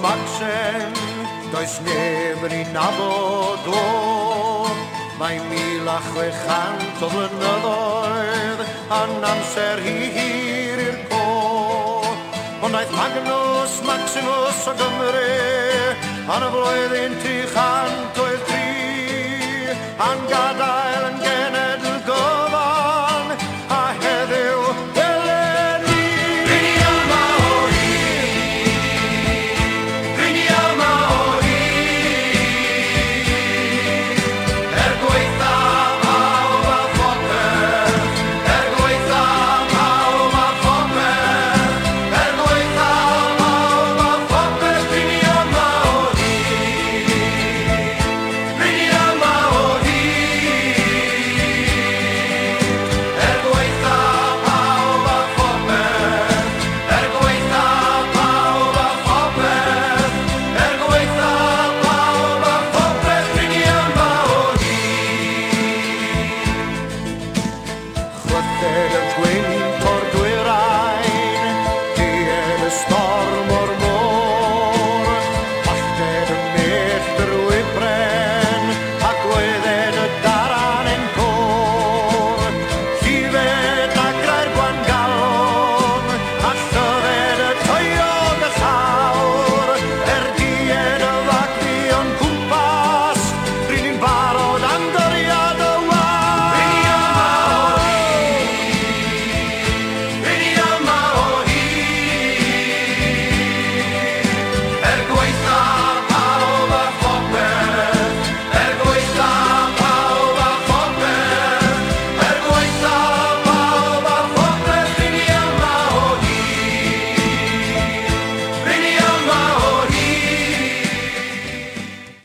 Maxen, does neb yn ei nabod o. Mae mil a chwechant o flynyddoedd yn amser hir i'r co. Ond aeth Magnus Maximus o Gymru yn y flwyddyn 303 yn gadael